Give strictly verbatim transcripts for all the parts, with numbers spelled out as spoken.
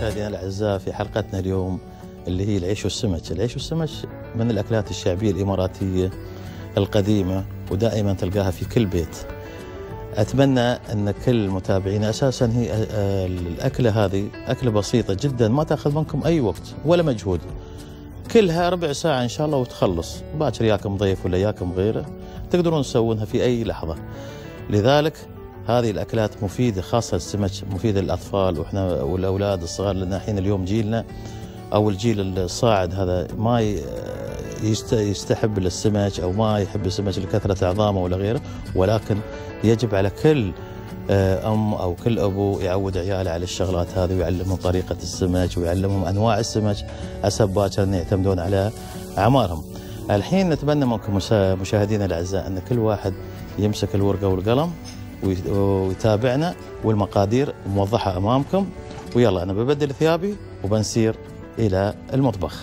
مشاهدينا الاعزاء في حلقتنا اليوم اللي هي العيش والسمك. العيش والسمك من الاكلات الشعبيه الاماراتيه القديمه ودائما تلقاها في كل بيت. اتمنى ان كل متابعينا اساسا هي الاكله هذه اكله بسيطه جدا ما تاخذ منكم اي وقت ولا مجهود، كلها ربع ساعه ان شاء الله وتخلص. باكر ياكم ضيف ولا ياكم غيره تقدرون تسوونها في اي لحظه. لذلك هذه الاكلات مفيده، خاصه السمك مفيده للاطفال واحنا والاولاد الصغار، لان الحين اليوم جيلنا او الجيل الصاعد هذا ما يستحب للسمك او ما يحب السمك لكثره عظامه ولا غيره، ولكن يجب على كل ام او كل ابو يعود عياله على الشغلات هذه ويعلمهم طريقه السمك ويعلمهم انواع السمك حسب باكر ان يعتمدون على اعمارهم. الحين نتمنى منكم مشاهدينا الاعزاء ان كل واحد يمسك الورقه والقلم ويتابعنا، والمقادير موضحه امامكم. ويلا انا ببدل ثيابي وبنسير الى المطبخ.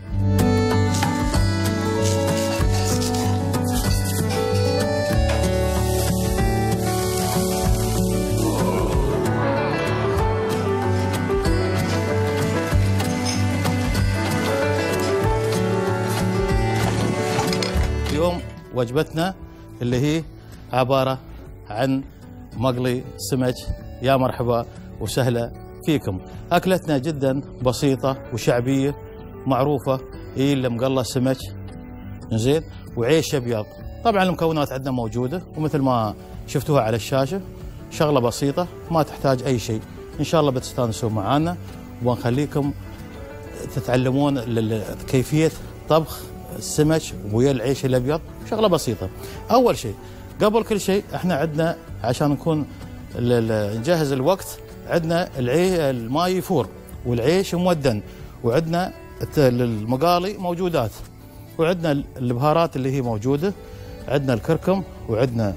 اليوم وجبتنا اللي هي عباره عن مقلي سمك. يا مرحبا وسهلا فيكم. اكلتنا جدا بسيطه وشعبيه معروفه، هي اللي مقلى سمك زين وعيش ابيض. طبعا المكونات عندنا موجوده ومثل ما شفتوها على الشاشه، شغله بسيطه ما تحتاج اي شيء. ان شاء الله بتستانسوا معانا وبنخليكم تتعلمون كيفيه طبخ السمك ويا العيش الابيض. شغله بسيطه. اول شيء قبل كل شيء احنا عندنا عشان نكون نجهز الوقت، عندنا الماء يفور والعيش مودن، وعندنا المقالي موجودات، وعندنا البهارات اللي هي موجوده، عندنا الكركم وعندنا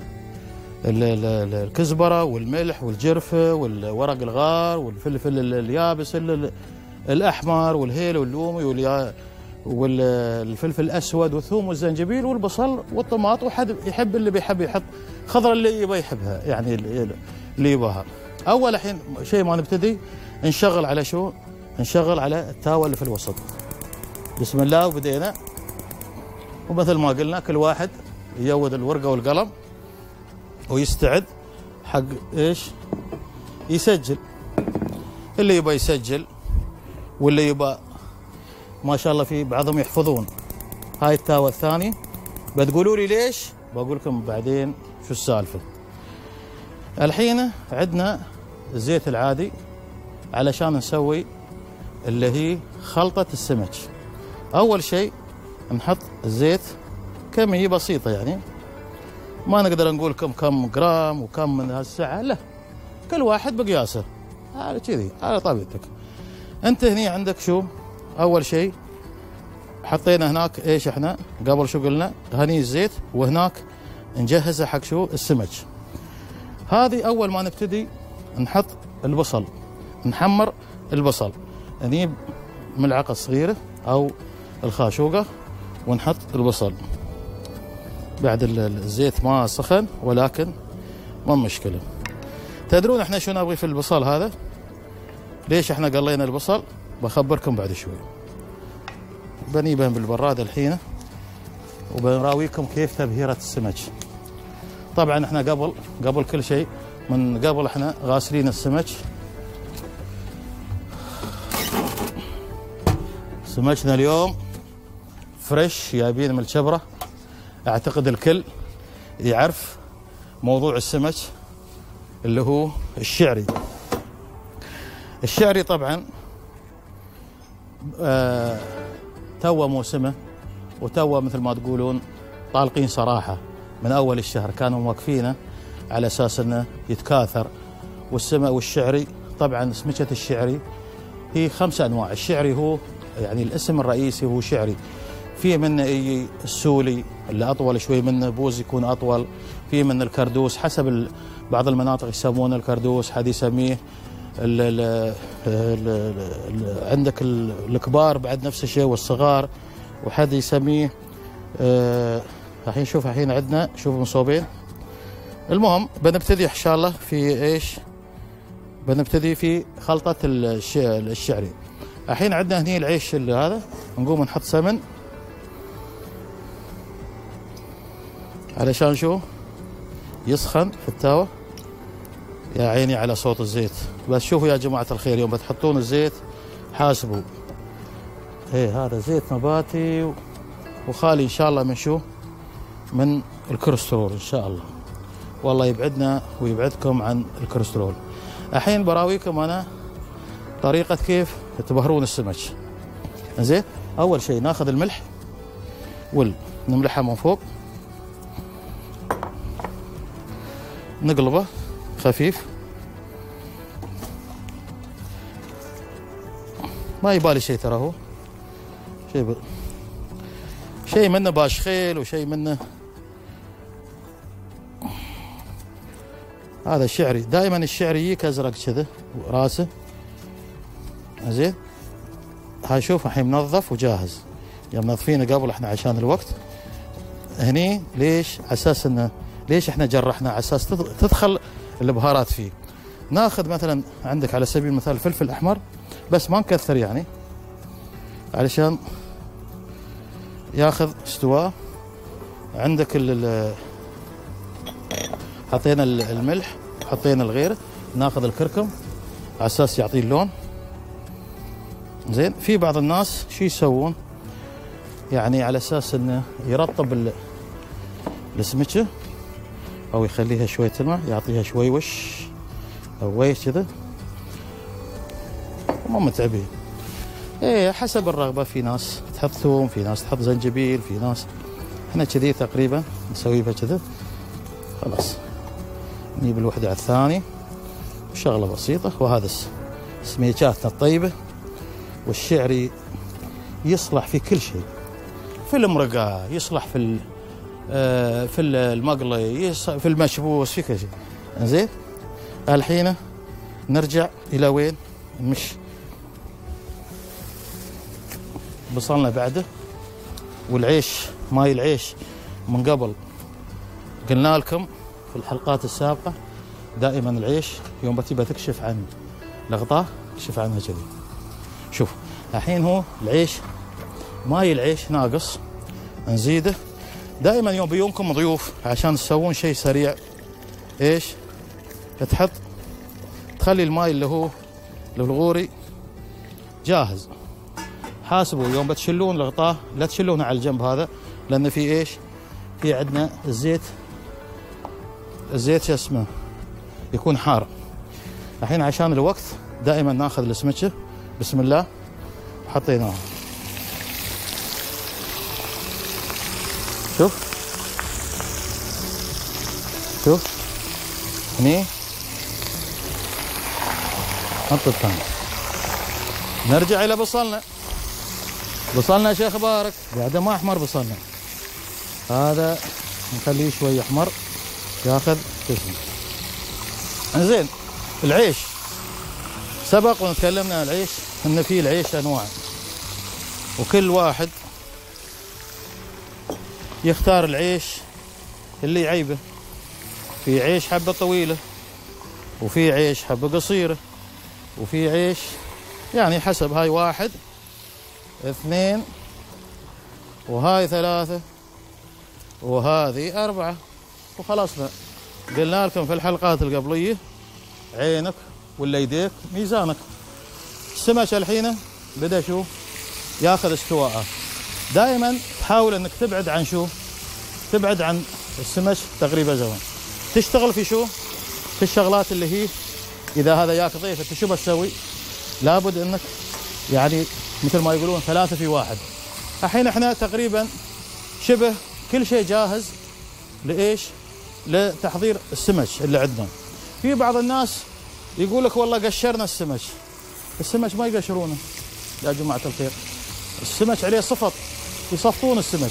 الكزبره والملح والجرفه والورق الغار والفلفل اليابس الاحمر والهيل واللومي والفلفل الاسود والثوم والزنجبيل والبصل والطماط، وحد يحب اللي بيحب يحط خضره اللي يبغى يحبها، يعني اللي يبغاها. اول الحين شيء ما نبتدي نشغل على شو؟ نشغل على التاوه اللي في الوسط. بسم الله وبدينا. ومثل ما قلنا كل واحد يود الورقه والقلم ويستعد حق ايش؟ يسجل. اللي يبغى يسجل واللي يبغى ما شاء الله في بعضهم يحفظون. هاي التاوه الثانيه بتقولوا لي ليش؟ بقول لكم بعدين شو السالفه. الحين عندنا الزيت العادي علشان نسوي اللي هي خلطه السمك. اول شيء نحط الزيت كميه بسيطه، يعني ما نقدر نقول كم كم جرام وكم من هالساعه، لا، كل واحد بقياسه. على كذي على طبيعتك. انت هني عندك شو؟ اول شيء حطينا هناك ايش؟ احنا قبل شو قلنا؟ هني الزيت وهناك نجهزه حق شو؟ السمك. هذه اول ما نبتدي نحط البصل، نحمر البصل. نجيب ملعقه صغيره او الخاشوقه ونحط البصل. بعد الزيت ما سخن ولكن ما مشكله. تدرون احنا شو نبغي في البصل هذا؟ ليش احنا قلينا البصل؟ بخبركم بعد شوي. بنيبه بالبراد الحين وبنراويكم كيف تبهيره السمك. طبعا احنا قبل قبل كل شيء من قبل احنا غاسلين السمك. سمكنا اليوم فريش جايبين من الشبره. اعتقد الكل يعرف موضوع السمك اللي هو الشعري. الشعري طبعا آه تو موسمه وتو مثل ما تقولون طالقين صراحه. من اول الشهر كانوا موقفينه على اساس انه يتكاثر. والسمك والشعري طبعا سمكه الشعري هي خمسه انواع. الشعري هو يعني الاسم الرئيسي هو شعري. في منه يجي السولي اللي اطول شوي منه، بوز يكون اطول. في من الكردوس حسب بعض المناطق يسمونه الكردوس، حد يسميه ال ال ال ال عندك الكبار بعد نفس الشيء والصغار، وحد يسميه آه الحين شوف الحين عندنا شوف مصوبين. المهم بنبتدي ان شاء الله في ايش؟ بنبتدي في خلطة الش... الشعري. الحين عندنا هني العيش اللي هذا، نقوم نحط سمن علشان شو يسخن في التاوة. يا عيني على صوت الزيت، بس شوفوا يا جماعة الخير يوم بتحطون الزيت حاسبوا. ايه هذا زيت نباتي وخالي ان شاء الله من شو؟ من الكوليسترول ان شاء الله. والله يبعدنا ويبعدكم عن الكوليسترول. الحين براويكم انا طريقة كيف تبهرون السمك. زين، اول شيء ناخذ الملح ونملحها من فوق، نقلبه خفيف، ما يبالي شيء ترى، هو شيء ب... شيء منه باشخيل وشيء منه هذا الشعري. دائما الشعري يجيك ازرق كذا راسه. زين، هاي شوف الحين منظف وجاهز، يا منظفينه قبل احنا عشان الوقت. هني ليش؟ على اساس انه ليش احنا جرحنا؟ على اساس تدخل البهارات فيه. ناخذ مثلا عندك على سبيل المثال فلفل احمر، بس ما نكثر يعني علشان ياخذ استواء. عندك ال حطينا الملح، حطينا الغيره، ناخذ الكركم على اساس يعطيه اللون. زين، في بعض الناس شو يسوون يعني على اساس انه يرطب السمكه او يخليها شويه تلمع، يعطيها شوي وش او ويش كذا، مو متعبين. ايه حسب الرغبه، في ناس تحط ثوم، في ناس تحط زنجبيل، في ناس احنا كذي تقريبا نسويها كذا. خلاص نجيب الوحده على الثاني، شغله بسيطه. وهذا سميكاتنا الطيبه. والشعري يصلح في كل شيء، في المرقه، يصلح في في المقلي، في المشبوس، في كل شيء. زين، الحين نرجع الى وين؟ مش بصلنا بعده. والعيش، ماي العيش من قبل قلنا لكم في الحلقات السابقه دائما العيش يوم بتبى تكشف عن الغطاء اكشف عنها كذي. شوف الحين هو العيش، ماي العيش ناقص، نزيده. دائما يوم بيومكم ضيوف عشان تسوون شيء سريع، ايش تحط؟ تخلي الماي اللي هو الغوري جاهز. حاسبوا يوم بتشلون الغطاء لا تشلونه على الجنب هذا، لان في ايش؟ في عندنا الزيت، الزيت شو اسمه يكون حار. الحين عشان الوقت دائما ناخذ السمكه بسم الله وحطيناها. شوف شوف هني حط الثاني. نرجع الى بصلنا. بصلنا شو اخبارك؟ بعده ما احمر بصلنا، هذا نخليه شوي احمر ياخذ قسم. زين، العيش سبق ونتكلمنا عن العيش ان في العيش انواع، وكل واحد يختار العيش اللي يعيبه. في عيش حبه طويله، وفي عيش حبه قصيره، وفي عيش يعني حسب. هاي واحد اثنين وهاي ثلاثة وهذه أربعة وخلصنا. قلنا لكم في الحلقات القبلية عينك ولا يديك ميزانك. السمك الحين بدأ شو ياخذ استواءه. دائما تحاول انك تبعد عن شو؟ تبعد عن السمك تقريبا زمان. تشتغل في شو؟ في الشغلات اللي هي اذا هذا ياك ضيف انت شو بتسوي؟ لابد انك يعني مثل ما يقولون ثلاثة في واحد. الحين احنا تقريبا شبه كل شيء جاهز لايش؟ لتحضير السمك اللي عندنا. في بعض الناس يقول لك والله قشرنا السمك. السمك ما يقشرونه يا جماعة الخير، السمك عليه صفط، يصفطون السمك.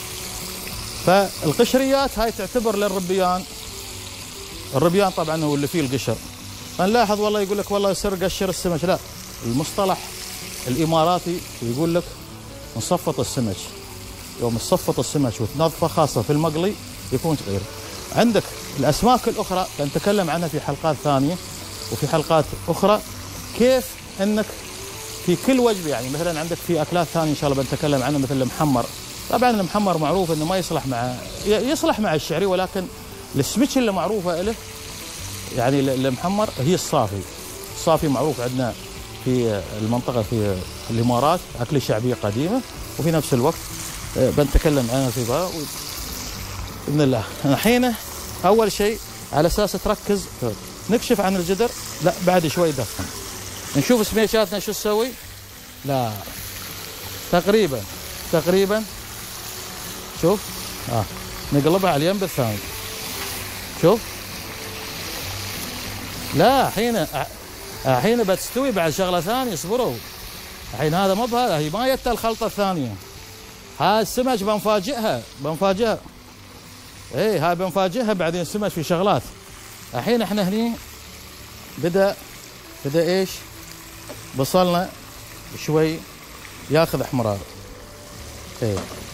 فالقشريات هاي تعتبر للربيان. الربيان طبعا هو اللي فيه القشر. فنلاحظ والله يقول لك والله سر قشر السمك، لا، المصطلح الاماراتي يقول لك نصفط السمك. يوم تصفط السمك وتنظفه خاصه في المقلي يكون غير. عندك الاسماك الاخرى نتكلم عنها في حلقات ثانيه، وفي حلقات اخرى كيف انك في كل وجبه، يعني مثلا عندك في اكلات ثانيه ان شاء الله بنتكلم عنها مثل المحمر. طبعا المحمر معروف انه ما يصلح مع يصلح مع الشعري، ولكن السمك اللي معروفه له يعني المحمر هي الصافي. الصافي معروف عندنا في المنطقه في الامارات اكله شعبيه قديمه، وفي نفس الوقت بنتكلم عنها في بقى باذن الله. الحين اول شيء على اساس تركز نكشف عن الجدر، لا بعد شوي دفن نشوف سميشاتنا شو تسوي. لا تقريبا تقريبا شوف اه نقلبها على اليم بالثاني. شوف لا الحين الحين بتستوي بعد شغله ثانيه، اصبروا. الحين هذا مو بهذا، هي ما جت الخلطه الثانيه. ها السمك بنفاجئها بنفاجئها اي هاي بنفاجئها بعدين. السمك في شغلات. الحين احنا هني بدا بدا ايش؟ بصلنا شوي ياخذ احمرار. ايه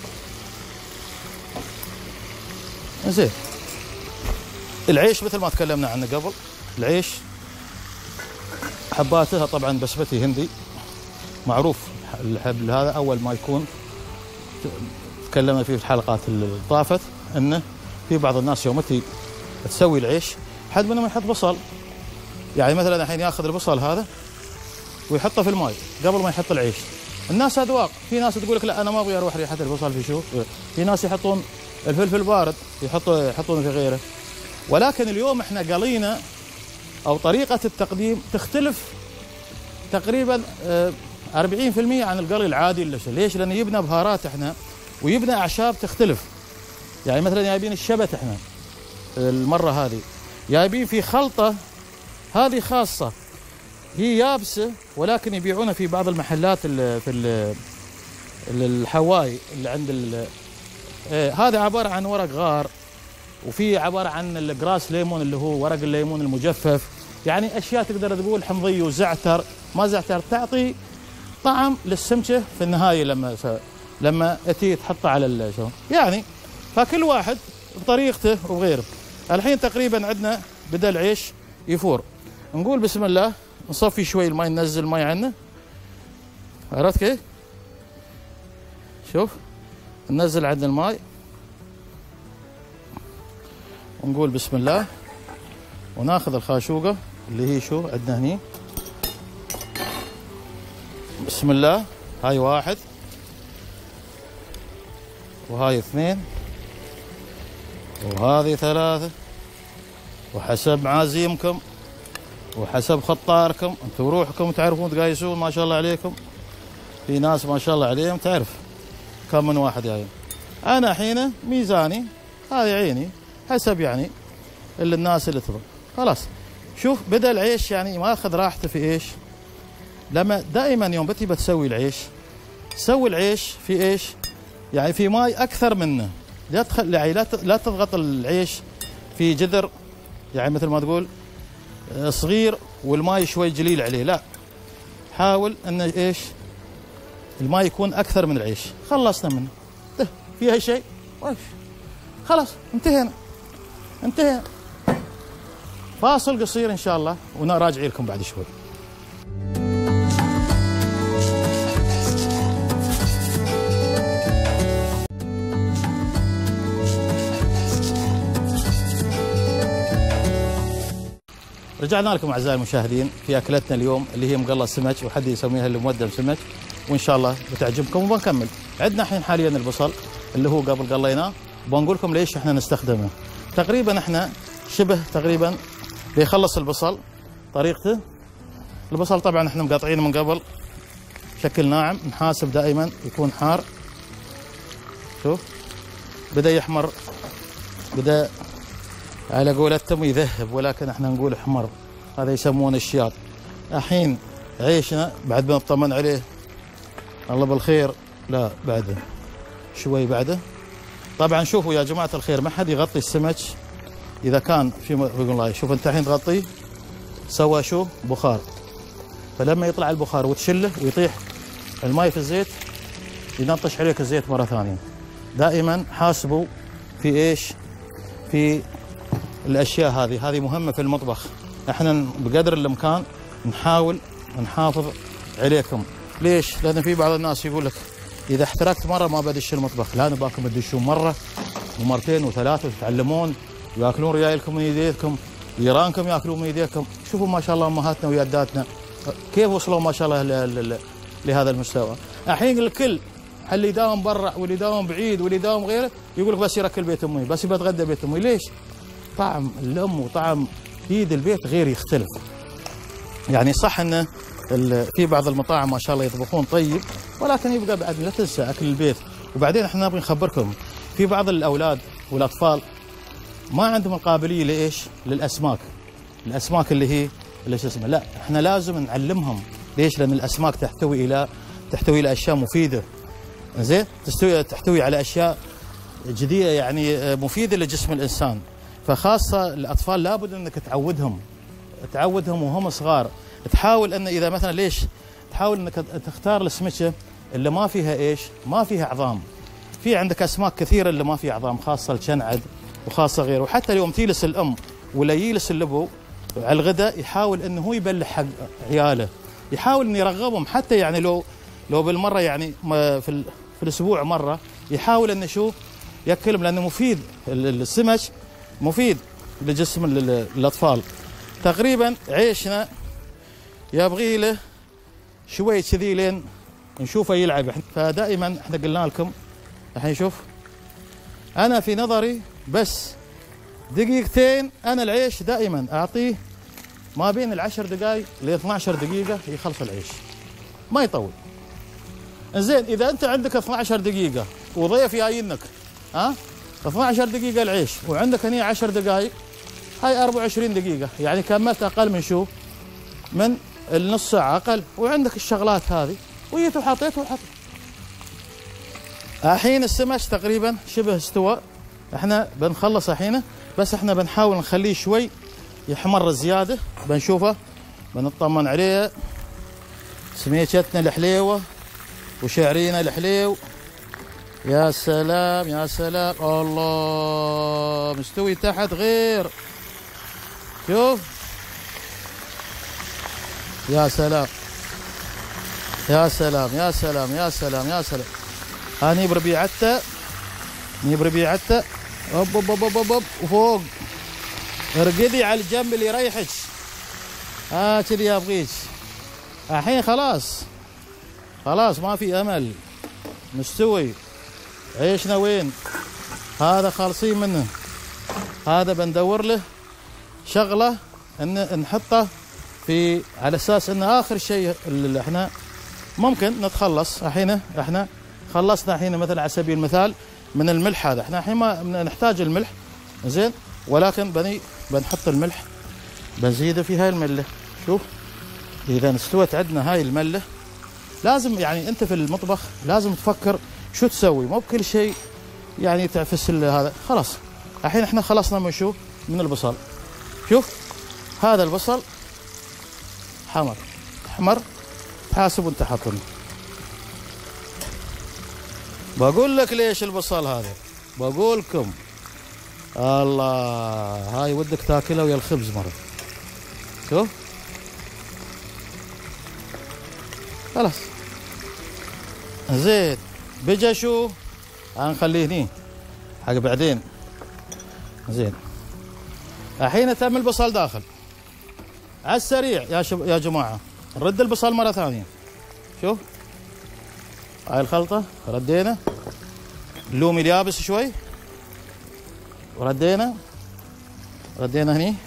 زين. العيش مثل ما تكلمنا عنه قبل، العيش حباتها طبعا بسمتي هندي معروف. الحبل هذا اول ما يكون تكلمنا فيه في الحلقات اللي طافت انه في بعض الناس يوم تسوي العيش حد منهم يحط بصل. يعني مثلا الحين ياخذ البصل هذا ويحطه في الماء قبل ما يحط العيش. الناس اذواق، في ناس تقول لك لا انا ما ابغى اروح ريحه البصل في شو، في ناس يحطون الفلفل بارد يحطوا يحطون في غيره. ولكن اليوم احنا قلينا او طريقه التقديم تختلف تقريبا أربعين بالمئة عن القلي العادي. ليش؟ لانه يبنى بهارات احنا ويبنى اعشاب تختلف. يعني مثلا جايبين الشبت احنا المره هذه جايبين في خلطه هذه خاصه هي يابسه، ولكن يبيعونها في بعض المحلات اللي في الحواي اللي عند ال... اه هذا عباره عن ورق غار، وفي عباره عن الجراس ليمون اللي هو ورق الليمون المجفف. يعني اشياء تقدر تقول حمضيه وزعتر ما زعتر، تعطي طعم للسمكه في النهايه لما لما تي تحطها على الشو. يعني فكل واحد بطريقته وغيره. الحين تقريبا عندنا بدا العيش يفور. نقول بسم الله، نصفي شوي الماء، ننزل الماء عنه. عرفت كيف؟ شوف ننزل عندنا الماء ونقول بسم الله، وناخذ الخاشوقه اللي هي شو عندنا هني. بسم الله، هاي واحد وهاي اثنين وهذه ثلاثة، وحسب معازيمكم وحسب خطاركم انتم روحكم تعرفون تقايسون. ما شاء الله عليكم، في ناس ما شاء الله عليهم تعرف كم من واحد جايين. انا حين ميزاني هذه عيني حسب يعني اللي الناس اللي تبغى. خلاص شوف بدا العيش يعني ما اخذ راحته في ايش. لما دائما يوم بتي بتسوي العيش سوي العيش في ايش؟ يعني في ماي اكثر منه. لا تخل يعني لا لا تضغط العيش في جذر يعني مثل ما تقول صغير والماي شوي جليل عليه، لا حاول ان ايش الماء يكون اكثر من العيش. خلصنا منه ده فيها شيء خلاص انتهينا انتهينا. فاصل قصير ان شاء الله ونراجع لكم بعد شوي. رجعنا لكم اعزائي المشاهدين في اكلتنا اليوم اللي هي مقلى سمك، وحد يسميها اللي مودم سمك، وان شاء الله بتعجبكم وبنكمل. عندنا الحين حاليا البصل اللي هو قبل قليناه، وبنقول لكم ليش احنا نستخدمه. تقريبا احنا شبه تقريبا بيخلص البصل طريقته. البصل طبعا احنا مقاطعينه من قبل بشكل ناعم، نحاسب دائما يكون حار. شوف بدا يحمر، بدا على قولتهم يذهب، ولكن احنا نقول احمر، هذا يسمونه الشياط. الحين عيشنا بعد ما نطمن عليه الله بالخير، لا بعده شوي بعده. طبعا شوفوا يا جماعه الخير ما حد يغطي السمك اذا كان في يقول الله شوف انت الحين تغطيه سوى شو بخار، فلما يطلع البخار وتشله ويطيح الماء في الزيت ينطش عليك الزيت مره ثانيه. دائما حاسبوا في ايش؟ في الاشياء هذه، هذه مهمه في المطبخ. احنا بقدر الامكان نحاول نحافظ عليكم. ليش؟ لان في بعض الناس يقول لك اذا احترقت مره ما بدش المطبخ، لا نباكم تدشون مره ومرتين وثلاثه وتتعلمون وياكلون ريايلكم من يديكم، جيرانكم ياكلون من يديكم. شوفوا ما شاء الله امهاتنا ويداتنا كيف وصلوا ما شاء الله لهذا المستوى. الحين الكل اللي يداوم برا واللي يداوم بعيد واللي يداوم غيره يقول لك بس يركل بيت امي، بس بتغدى بيت امي. ليش؟ طعم الام وطعم ايد البيت غير يختلف. يعني صح انه في بعض المطاعم ما شاء الله يطبخون طيب، ولكن يبقى بعد لا تنسى اكل البيت. وبعدين احنا نبغى نخبركم في بعض الاولاد والاطفال ما عندهم القابليه لايش؟ للاسماك. الاسماك اللي هي اللي شو اسمه، لا احنا لازم نعلمهم. ليش؟ لان الاسماك تحتوي الى تحتوي الى اشياء مفيده. زين؟ تحتوي تحتوي على اشياء جديده يعني مفيده لجسم الانسان. فخاصه الاطفال لابد انك تعودهم تعودهم وهم صغار. تحاول ان اذا مثلا ليش؟ تحاول انك تختار السمكه اللي ما فيها ايش؟ ما فيها عظام. في عندك اسماك كثيره اللي ما فيها عظام، خاصه الشنعد وخاصه غيره. وحتى اليوم تيلس الام ولا يجلس الابو على الغداء يحاول انه هو يبلح حق عياله، يحاول انه يرغبهم. حتى يعني لو لو بالمره يعني في في الاسبوع مره يحاول انه شو ياكلهم، لانه مفيد. السمك مفيد لجسم الاطفال. تقريبا عيشنا يبغي له شوي كذي لين نشوفه يلعب. فدائما احنا قلنا لكم الحين شوف انا في نظري بس دقيقتين. انا العيش دائما اعطيه ما بين العشر دقائق ل اثني عشر دقيقه يخلص العيش، ما يطول. زين اذا انت عندك اثني عشر دقيقه وضيف جايينك ها اثني عشر دقيقه العيش وعندك هني عشر دقائق، هاي أربعة وعشرين دقيقه، يعني كملت اقل من شو؟ من النص ساعه اقل. وعندك الشغلات هذه وجيت وحطيت وحطيت. الحين السمك تقريبا شبه استوى. احنا بنخلص الحين، بس احنا بنحاول نخليه شوي يحمر زياده. بنشوفه بنطمن عليه. سميكتنا الحليوه وشعرينا الحليو. يا سلام يا سلام، الله مستوي تحت غير. شوف يا سلام يا سلام يا سلام يا سلام يا سلام. هاني بربيعته ني بربيعته. اوب اوب اوب اوب وفوق ارقدي على الجنب اللي يريحك. ها آه كذي ابغيك. الحين خلاص خلاص ما في امل، مستوي. عيشنا وين؟ هذا خالصين منه. هذا بندور له شغله ان نحطه في على اساس انه اخر شيء اللي احنا ممكن نتخلص. الحين احنا خلصنا الحين مثلا على سبيل المثال من الملح. هذا احنا الحين ما نحتاج الملح زين، ولكن بني بنحط الملح بنزيده في هاي المله. شوف اذا استوت عندنا هاي المله لازم يعني انت في المطبخ لازم تفكر شو تسوي، مو بكل شيء يعني تعفس هذا. خلاص الحين احنا خلصنا من شو؟ من البصل. شوف هذا البصل حمر احمر، حاسب وانت حاطني. بقول لك ليش البصل هذا، بقول لكم الله هاي ودك تاكلها ويا الخبز مره. شوف خلاص زين. بجا شو هنخليه هني حق بعدين. زين الحين تم البصل داخل على السريع يا شب... يا جماعه نرد البصل مره ثانيه. شوف هاي الخلطه ردينا، اللومي اليابس شوي وردينا ردينا هني.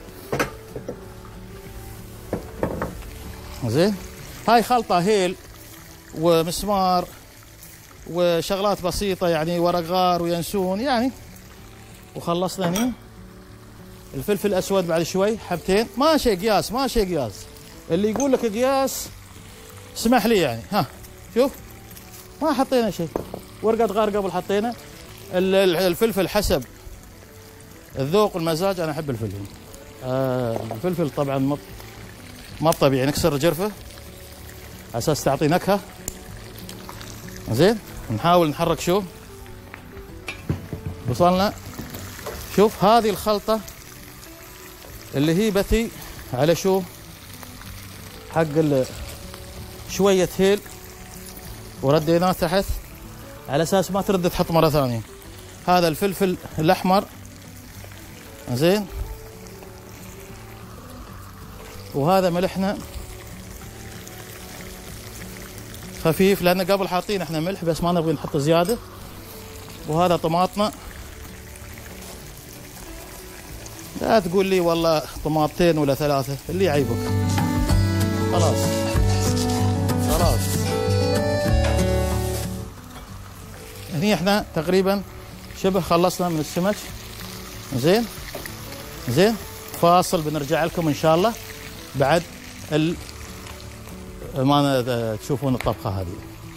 زين هاي خلطه هيل ومسمار وشغلات بسيطه يعني ورق غار وينسون يعني. وخلصنا هني. الفلفل الاسود بعد شوي حبتين، ما شيء قياس ما شيء قياس. اللي يقول لك قياس اسمح لي يعني. ها شوف ما حطينا شيء. ورقه غار قبل حطينا. الفلفل حسب الذوق والمزاج. انا احب الفلفل. آه الفلفل طبعا ما طبيعي، نكسر جرفه على اساس تعطي نكهه. زين نحاول نحرك شو وصلنا. شوف هذه الخلطه اللي هي بتي على شو؟ حق شوية هيل ورديناه تحت على اساس ما ترد تحط مرة ثانية. هذا الفلفل الاحمر زين، وهذا ملحنا خفيف لان قبل حاطين احنا ملح بس ما نبغي نحط زيادة. وهذا طماطنا، لا تقول لي والله طماطتين ولا ثلاثة اللي يعيبك. خلاص خلاص. هني احنا تقريبا شبه خلصنا من السمك. زين زين فاصل، بنرجع لكم ان شاء الله بعد ال... ما تشوفون الطبخة هذه.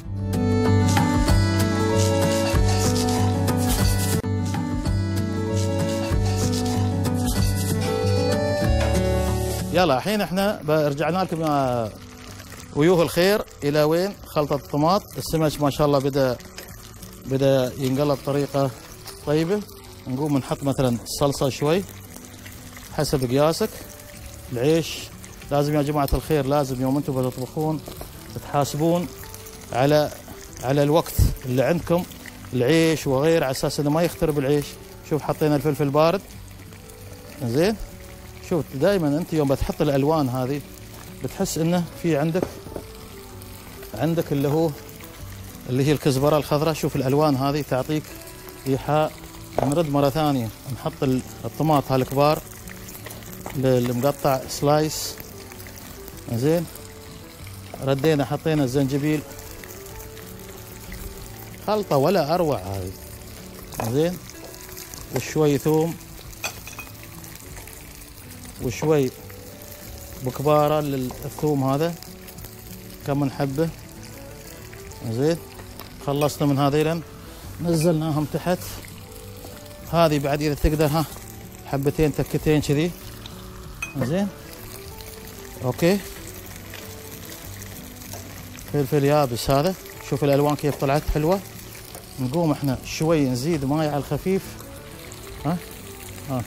يلا الحين احنا رجعنا لكم يا ويوه الخير الى وين؟ خلطة الطماط. السمك ما شاء الله بدا بدا ينقلب بطريقة طيبة. نقوم نحط مثلا الصلصة شوي حسب قياسك. العيش لازم يا جماعة الخير، لازم يوم انتم بتطبخون تحاسبون على على الوقت اللي عندكم، العيش وغيره، على اساس انه ما يخترب العيش. شوف حطينا الفلفل بارد زين. شوف دائما انت يوم بتحط الالوان هذه بتحس انه في عندك عندك اللي هو اللي هي الكزبره الخضراء. شوف الالوان هذه تعطيك ايحاء. نرد مره ثانيه نحط الطماط هالكبار المقطع سلايس زين. ردينا حطينا الزنجبيل، خلطه ولا اروع هذه زين. وشوي ثوم وشوي بكبارة للثوم، هذا كم من حبة زين. خلصنا من هذيلا نزلناهم تحت. هذه بعد اذا تقدر ها حبتين تكتين كذي زين. اوكي فلفل يابس هذا. شوف الالوان كيف طلعت حلوة. نقوم احنا شوي نزيد ماي على الخفيف. ها ها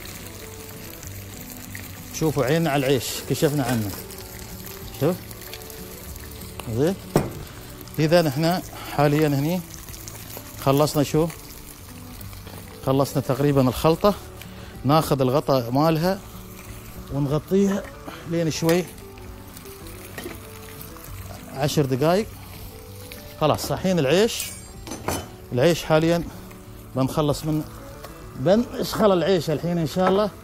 شوفوا عيننا على العيش كشفنا عنه. شوف زين. اذا احنا حاليا هني خلصنا شو؟ خلصنا تقريبا الخلطة. ناخذ الغطاء مالها ونغطيها لين شوي عشر دقائق. خلاص صحين العيش. العيش حاليا بنخلص منه، بنشخل العيش الحين ان شاء الله.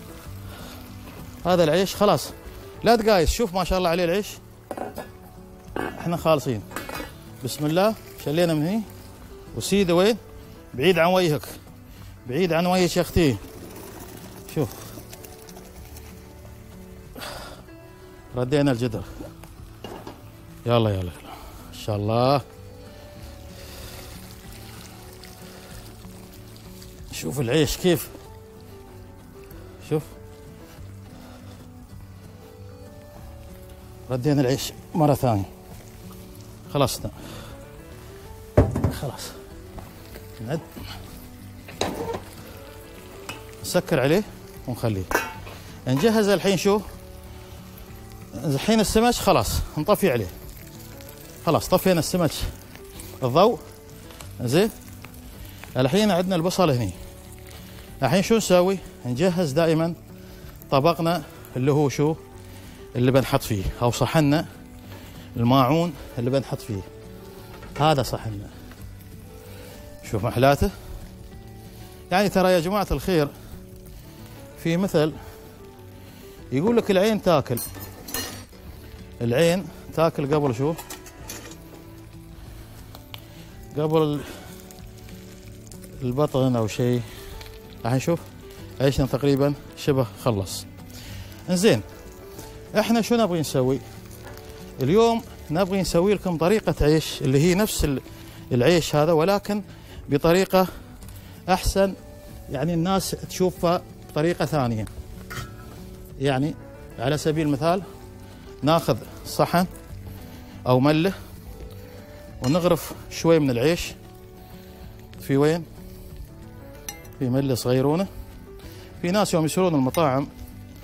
هذا العيش خلاص لا تقايس. شوف ما شاء الله عليه العيش. احنا خالصين. بسم الله. شلينا من هني وسيده وين؟ بعيد عن وجهك، بعيد عن وجهك يا اختي. شوف ردينا الجدر. يلا يلا يلا ان شاء الله. شوف العيش كيف. شوف ردينا العيش مرة ثانية. خلصنا خلاص. نعد نسكر عليه ونخليه. نجهز الحين شو؟ الحين السمك خلاص نطفي عليه. خلاص طفينا السمك الضوء زين. الحين عندنا البصل هني. الحين شو نسوي؟ نجهز دائما طبقنا اللي هو شو؟ اللي بنحط فيه، او صحننا الماعون اللي بنحط فيه. هذا صحننا. شوف محلاته. يعني ترى يا جماعة الخير في مثل يقول لك العين تاكل، العين تاكل قبل شو؟ قبل البطن او شيء. الحين شوف عيشنا تقريبا شبه خلص. انزين احنا شو نبغي نسوي اليوم؟ نبغي نسوي لكم طريقة عيش اللي هي نفس العيش هذا ولكن بطريقة احسن، يعني الناس تشوفها بطريقة ثانية. يعني على سبيل المثال ناخذ صحن او ملة ونغرف شوي من العيش في وين؟ في ملة صغيرونة. في ناس يوم يسوون المطاعم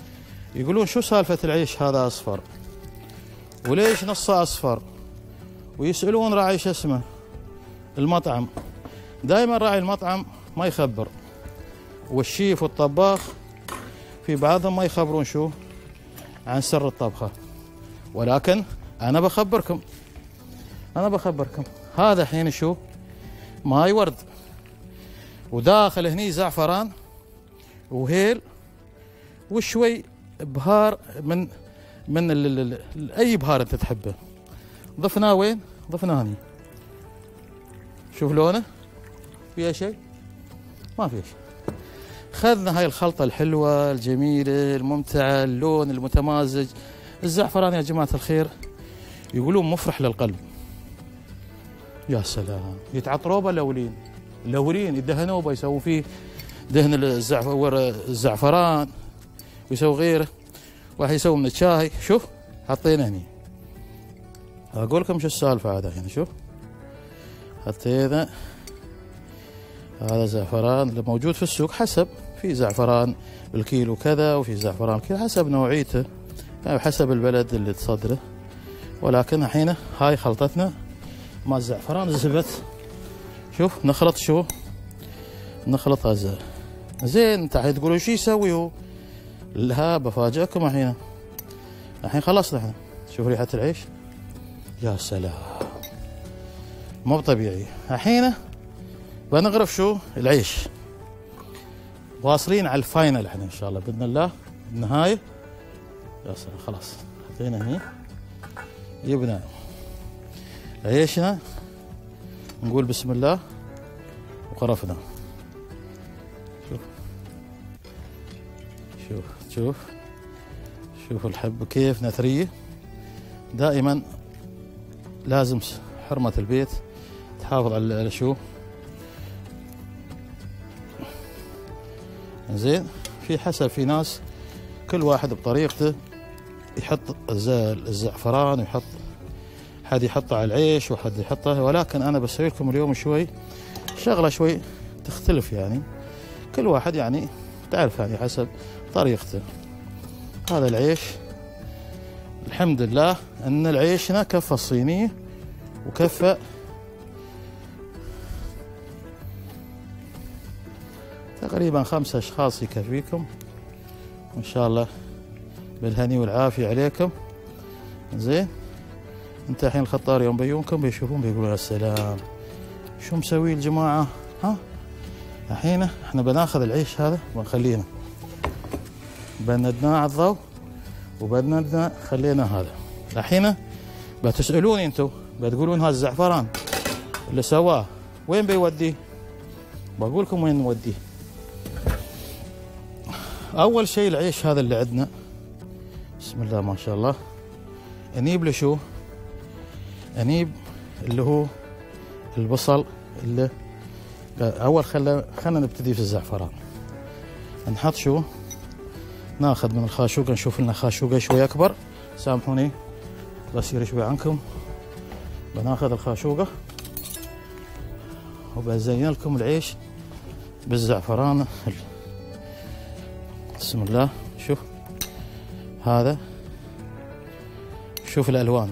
يقولون شو سالفة العيش هذا أصفر وليش نصه أصفر، ويسألون راعي شو اسمه المطعم. دائما راعي المطعم ما يخبر، والشيف والطباخ في بعضهم ما يخبرون شو عن سر الطبخة، ولكن أنا بخبركم أنا بخبركم هذا حين شو ماي ورد، وداخل هني زعفران وهيل وشوي بهار من من ال ال ال اي بهار انت تحبه. ضفناه وين؟ ضفناه هني. شوف لونه فيها شيء؟ ما فيها شيء. خذنا هاي الخلطة الحلوة الجميلة الممتعة، اللون المتمازج. الزعفران يا جماعة الخير يقولون مفرح للقلب. يا سلام، يتعطروه الاولين الاولين يدهنوه بيسووا فيه دهن الزعفران ويسوي غيره، واحد يسوي من الشاي. شوف حطينا هني، اقول لكم شو السالفه. هذا هنا شوف حطينا هذا زعفران اللي موجود في السوق، حسب في زعفران بالكيلو كذا وفي زعفران كذا حسب نوعيته، يعني حسب البلد اللي تصدره. ولكن الحين هاي خلطتنا مع الزعفران الزبت. شوف نخلط شو نخلط هذا زين. انت الحين تقولوا شو يسوي هو؟ لا بفاجئكم الحين. الحين خلصنا احنا. شوف ريحة العيش يا سلام مو طبيعي. الحين بنغرف شو العيش. واصلين على الفاينل احنا ان شاء الله باذن الله النهاية. يا سلام خلاص حطينا هني، جبنا عيشنا نقول بسم الله وقرفنا. شوف شوف شوف شوف الحب كيف نثريه. دائما لازم حرمة البيت تحافظ على شو زين. في حسب في ناس كل واحد بطريقته يحط الزعفران ويحط، حد يحطه على العيش وحد يحطه، ولكن انا بسوي لكم اليوم شوي شغله شوي تختلف، يعني كل واحد يعني تعرف يعني حسب طريقته. هذا العيش الحمد لله ان العيشنا كفه الصينيه وكفه تقريبا خمسة اشخاص يكفيكم ان شاء الله بالهني والعافيه عليكم. زين انت الحين الخطار يوم بيونكم بيشوفون بيقولون السلام شو مسوي الجماعه. ها الحين احنا بناخذ العيش هذا ونخلينا بندناه على الضوء وبدنا خلينا هذا. الحين بتسالوني انتم بتقولون هذا الزعفران اللي سواه وين بيوديه؟ بقول لكم وين نوديه. اول شيء العيش هذا اللي عندنا بسم الله ما شاء الله انيب له شو؟ انيب اللي هو البصل. اللي اول خلى خلينا نبتدي في الزعفران. نحط شو؟ ناخذ من الخاشوقه، نشوف لنا خاشوقه شوي اكبر، سامحوني بصير شوي عنكم. بناخذ الخاشوقه وبزين لكم العيش بالزعفران. بسم الله. شوف هذا، شوف الالوان،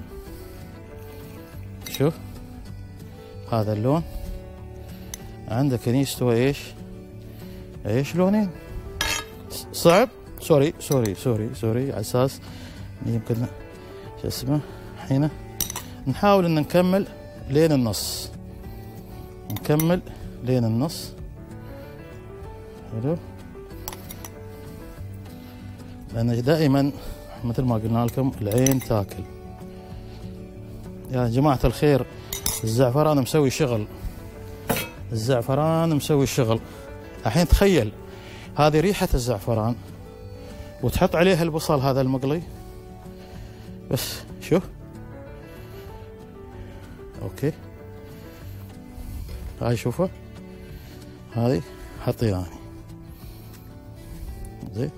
شوف هذا اللون عندك هني استوى ايش؟ ايش لونين؟ صعب؟ سوري سوري سوري سوري على اساس يمكن شو اسمه. الحين نحاول ان نكمل لين النص، نكمل لين النص. حلو. لان دائما مثل ما قلنا لكم العين تاكل يا جماعة الخير. الزعفران مسوي شغل، الزعفران مسوي شغل. الحين تخيل هذه ريحة الزعفران وتحط عليها البصل هذا المقلي بس. شوف اوكي هاي شوفها هذه حطيناها زين.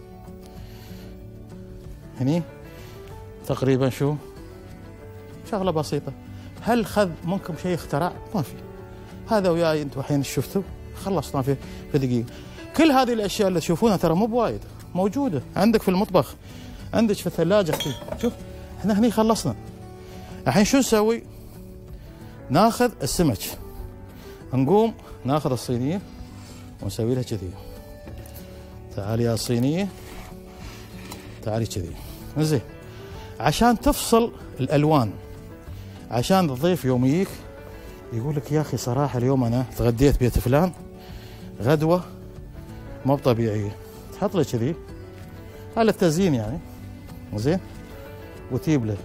هني تقريبا شو شغله بسيطه. هل خذ منكم شيء اختراع؟ ما في. هذا وياي انتم الحين شفتوا خلصنا في في دقيقه. كل هذه الاشياء اللي تشوفونها ترى مو بوايد موجوده عندك في المطبخ. عندك في الثلاجه اختي. شوف احنا هني خلصنا. الحين شو نسوي؟ ناخذ السمك، نقوم ناخذ الصينيه ونسوي لها كذي. تعالي يا صينيه، تعالي كذي زين، عشان تفصل الالوان، عشان الضيف يوم يجيك يقول لك يا اخي صراحه اليوم انا تغديت بيت فلان غدوه مو طبيعيه. تحط له كذي على التزيين يعني زين، وتجيب له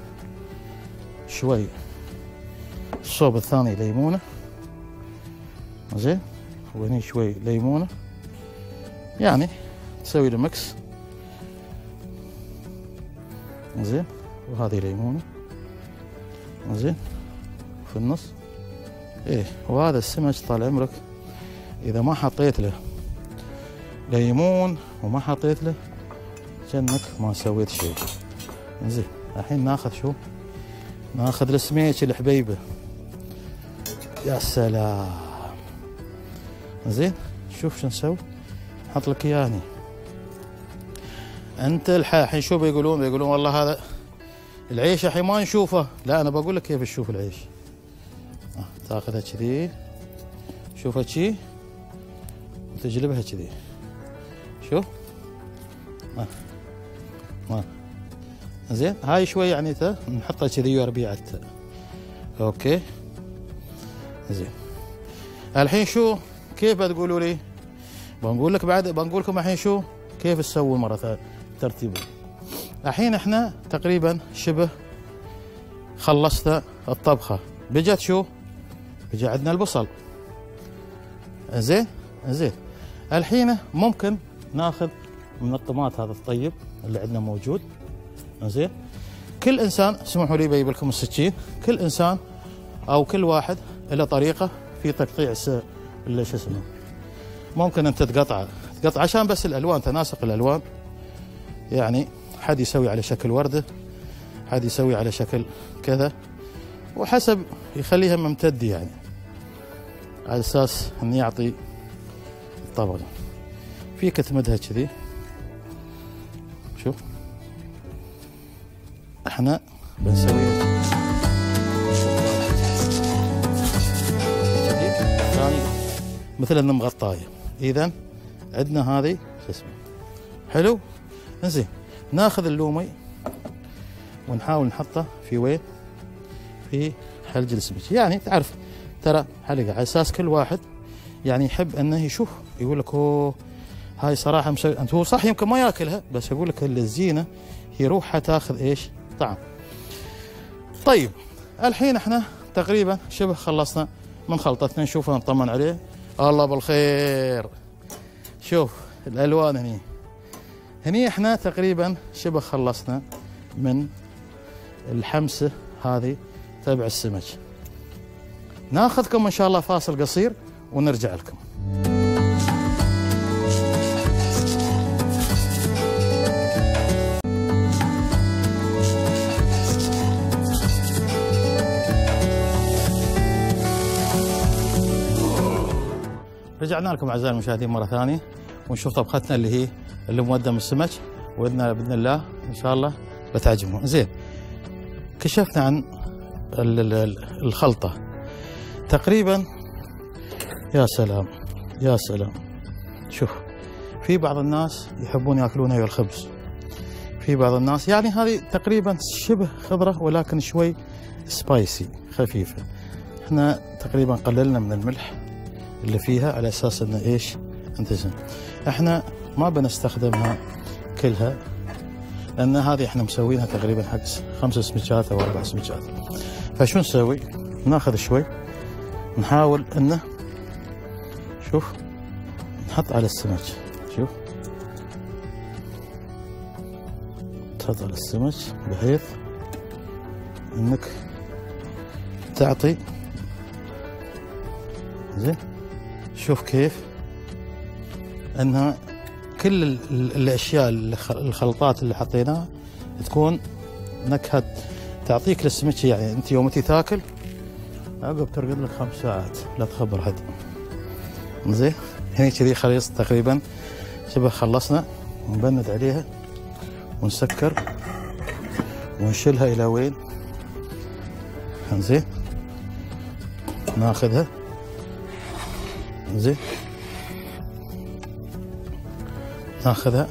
شوي الصوب الثاني ليمونه زين، وهني شوي ليمونه، يعني تسوي له مكس زين، وهذه ليمونه زين في النص. ايه وهذا السمك طال عمرك اذا ما حطيت له ليمون وما حطيت له كأنك ما سويت شيء. زين الحين ناخذ شو؟ ناخذ السميك الحبيبه. يا سلام. زين شوف شو نسوي، نحط لك اياه هني. انت الحين شو بيقولون؟ بيقولون والله هذا العيش الحين ما نشوفه. لا انا بقول لك كيف تشوف العيش. آه. تاخذها كذي، شوفها كذي وتجلبها كذي. شوف آه. آه. زين هاي شوي يعني نحطها كذي وربيعتها. اوكي زين الحين شو كيف بتقولوا لي؟ بنقول لك بعد، بنقول لكم الحين شو كيف تسوي مره ثانيه ترتيبه. الحين احنا تقريبا شبه خلصنا الطبخه. بجت شو؟ بجا عندنا البصل. زين زين الحين ممكن ناخذ من الطماط هذا الطيب اللي عندنا موجود. زين كل انسان، اسمحوا لي بجيب لكم السكين، كل انسان او كل واحد له طريقه في تقطيع اللي شو اسمه. ممكن انت تقطعه تقطع عشان بس الالوان تناسق الالوان، يعني حد يسوي على شكل ورده، حد يسوي على شكل كذا، وحسب يخليها ممتد يعني على اساس انه يعطي الطبق. فيك تمدها كذي. شوف احنا بنسويها كذي ثاني مثل انه مغطايه. اذا عندنا هذه شو اسمه حلو. انزين ناخذ اللومي ونحاول نحطه في وين؟ في حلج السمك. يعني تعرف ترى حلقه على اساس كل واحد يعني يحب انه يشوف يقول لك اوه هاي صراحه مسوي. انت هو صح يمكن ما ياكلها، بس يقول لك الزينه هي روحها تاخذ ايش؟ طعم. طيب الحين احنا تقريبا شبه خلصنا من خلطتنا. نشوفها نطمن عليه. الله بالخير. شوف الالوان هني هني احنا تقريبا شبه خلصنا من الحمسه هذه تبع السمك. ناخذكم ان شاء الله فاصل قصير ونرجع لكم. رجعنا لكم اعزائي المشاهدين مره ثانيه ونشوف طبختنا اللي هي اللي مقدم السمك، واذن باذن الله ان شاء الله بتعجبكم. زين كشفنا عن الخلطه تقريبا. يا سلام يا سلام. شوف في بعض الناس يحبون ياكلونها ويا الخبز، في بعض الناس يعني هذه تقريبا شبه خضره ولكن شوي سبايسي خفيفه. احنا تقريبا قللنا من الملح اللي فيها على اساس انه ايش انتزن. احنا ما بنستخدمها كلها لان هذه احنا مسوينها تقريبا حق خمس سمكات او اربع سمكات. فشو نسوي؟ ناخذ شوي نحاول انه شوف نحط على السمك. شوف تحط على السمك بحيث انك تعطي. زين شوف كيف انها كل الاشياء الخلطات اللي حطيناها تكون نكهه تعطيك للسمك. يعني انت يوم تي تاكل عقب ترقد لك خمس ساعات لا تخبر حد. زين هني كذي خليص تقريبا شبه خلصنا. نبند عليها ونسكر ونشيلها الى وين؟ زين ناخذها زين ناخذها.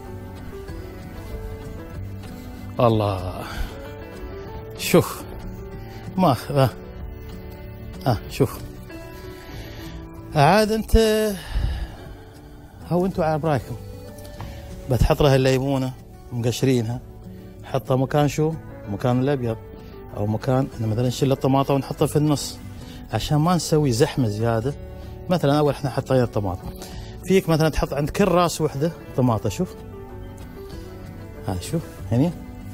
الله شوف ماخذ اه, آه شوف عاد انت هو انتوا على برايكم. بتحط لها الليمونه مقشرينها، حطها مكان شو؟ مكان الابيض، او مكان مثلا نشيل الطماطه ونحطها في النص عشان ما نسوي زحمه زياده. مثلا اول احنا حطينا الطماطه، فيك مثلا تحط عند كل راس وحده طماطه. شوف هاي شوف هني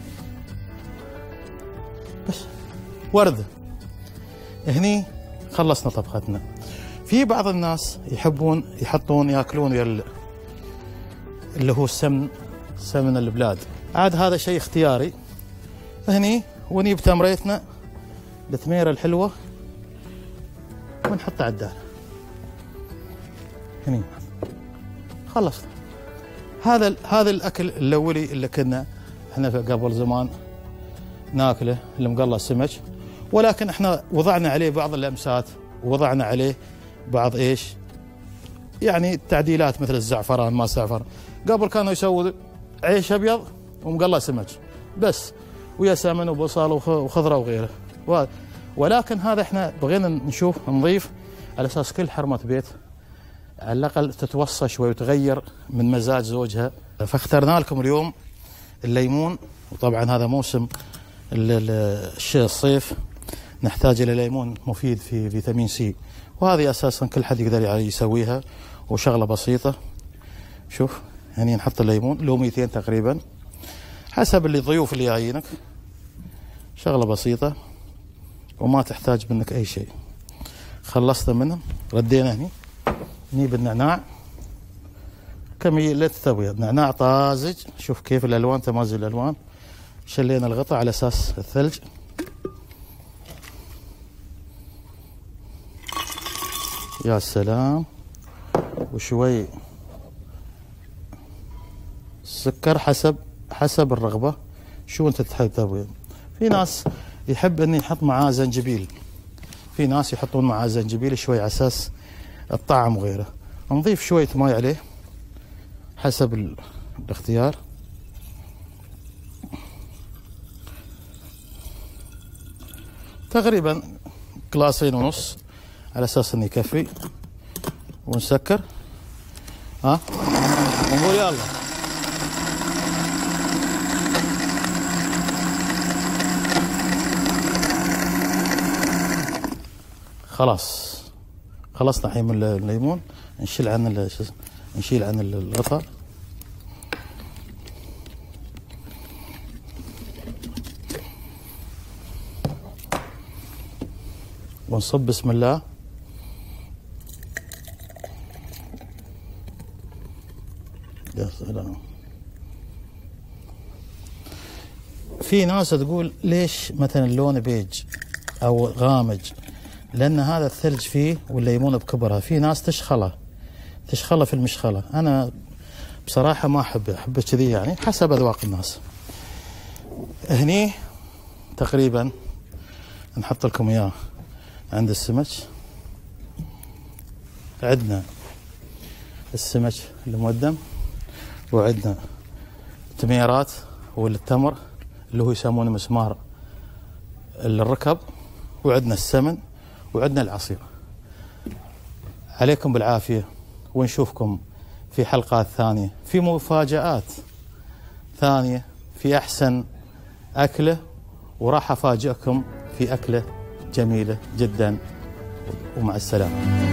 بس ورده. هني خلصنا طبختنا. في بعض الناس يحبون يحطون ياكلون ويا اللي هو السمن، سمن البلاد، عاد هذا شيء اختياري. هني ونجيب تمريتنا التميره الحلوه ونحطها على الدار. هني خلصنا. هذا هذا الاكل الاولي اللي كنا احنا قبل زمان ناكله، المقلى السمك، ولكن احنا وضعنا عليه بعض اللمسات، ووضعنا عليه بعض ايش؟ يعني تعديلات مثل الزعفران ما زعفران. قبل كانوا يسووا عيش ابيض ومقلى سمك بس، ويا سمن وبصل وخضره وغيره، ولكن هذا احنا بغينا نشوف نضيف على اساس كل حرمه بيت على الاقل تتوصى شوي وتغير من مزاج زوجها. فاخترنا لكم اليوم الليمون، وطبعا هذا موسم الصيف نحتاج الى ليمون مفيد في فيتامين سي، وهذه اساسا كل حد يقدر يسويها وشغله بسيطه. شوف هني نحط الليمون لوميتين تقريبا حسب اللي ضيوف اللي جايينك، شغله بسيطه وما تحتاج منك اي شيء. خلصت منه ردينا هني نجيب النعناع كمية لا تستوي، نعناع طازج. شوف كيف الالوان، تمازج الالوان. شلينا الغطاء على اساس الثلج. يا سلام. وشوي سكر حسب حسب الرغبة، شو انت تحب تسوي. في ناس يحب اني يحط معاه زنجبيل، في ناس يحطون معاه زنجبيل شوي على اساس الطعم وغيره. نضيف شوية ماء عليه حسب الاختيار. تقريبا كلاسين ونص على اساس انه يكفي. ونسكر ها ونقول يلا. خلاص خلصنا الحين من الليمون. نشيل عن نشيل عن الغطاء. ونصب بسم الله. يا سلام. في ناس تقول ليش مثلا لونه بيج او غامج؟ لان هذا الثلج فيه والليمون بكبرها. في ناس تشخله تشخله في المشخله، انا بصراحه ما احبه، احبه كذي يعني حسب اذواق الناس. هني تقريبا نحط لكم اياه عند السمك. عندنا السمك المودم، وعندنا تميرات والتمر اللي هو يسمونه مسمار الركب، وعندنا السمن، وعندنا العصير. عليكم بالعافية، ونشوفكم في حلقات ثانية في مفاجآت ثانية في أحسن أكلة، وراح أفاجئكم في أكلة جميلة جدا. ومع السلامة.